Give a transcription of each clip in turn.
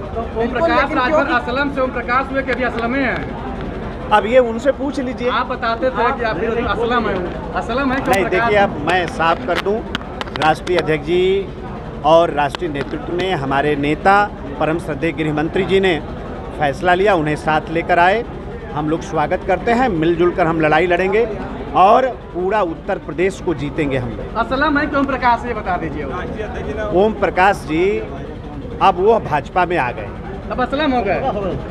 ओम प्रकाश राजभर असलम से ओम प्रकाश हुए कि अभी असलम में हैं? अब ये उनसे पूछ लीजिए। आप बताते थे कि आप असलम है, असलम है। नहीं, देखिए, अब मैं साफ कर दूं, राष्ट्रीय अध्यक्ष जी और राष्ट्रीय नेतृत्व ने, हमारे नेता परम श्रद्धेय गृह मंत्री जी ने फैसला लिया, उन्हें साथ लेकर आए। हम लोग स्वागत करते हैं, मिलजुल कर हम लड़ाई लड़ेंगे और पूरा उत्तर प्रदेश को जीतेंगे हम लोग। असलम है कि ओम प्रकाश, ये बता दीजिए। ओम प्रकाश जी अब वो भाजपा में आ गए, अब असलम हो गए।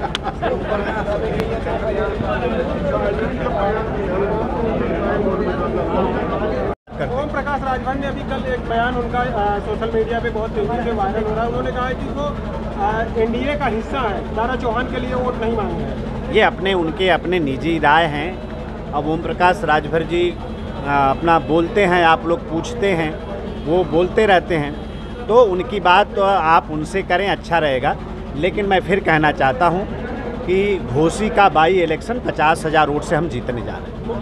ओम प्रकाश राजभर ने अभी कल एक बयान उनका सोशल मीडिया पे बहुत तेजी से वायरल हो रहा है। उन्होंने कहा है कि वो एनडीए का हिस्सा है, दारा चौहान के लिए वोट नहीं मांग रहे। ये उनके अपने निजी राय हैं। अब ओम प्रकाश राजभर जी अपना बोलते हैं, आप लोग पूछते हैं, वो बोलते रहते हैं, तो उनकी बात तो आप उनसे करें, अच्छा रहेगा। लेकिन मैं फिर कहना चाहता हूं कि घोसी का बाई इलेक्शन 50,000 वोट से हम जीतने जा रहे हैं।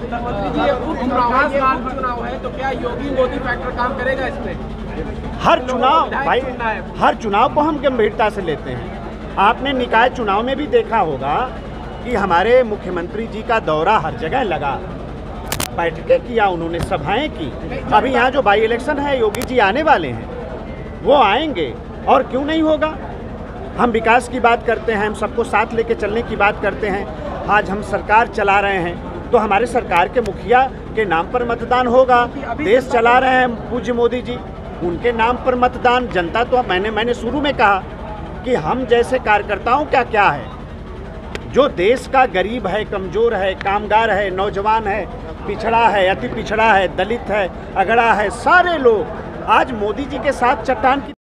चुनाव है तो क्या योगी मोदी फैक्टर काम करेगा इसमें? हर चुनाव भाई, हर चुनाव को हम गंभीरता से लेते हैं। आपने निकाय चुनाव में भी देखा होगा कि हमारे मुख्यमंत्री जी का दौरा हर जगह लगा, बैठकें किया उन्होंने, सभाएं की। अभी यहाँ जो बाई इलेक्शन है, योगी जी आने वाले हैं, वो आएंगे और क्यों नहीं होगा। हम विकास की बात करते हैं, हम सबको साथ लेके चलने की बात करते हैं। आज हम सरकार चला रहे हैं तो हमारे सरकार के मुखिया के नाम पर मतदान होगा। देश चला रहे हैं पूज्य मोदी जी, उनके नाम पर मतदान। जनता तो मैंने शुरू में कहा कि हम जैसे कार्यकर्ताओं का क्या है, जो देश का गरीब है, कमज़ोर है, कामगार है, नौजवान है, पिछड़ा है, अति पिछड़ा है, दलित है, अगड़ा है, सारे लोग आज मोदी जी के साथ चट्टान की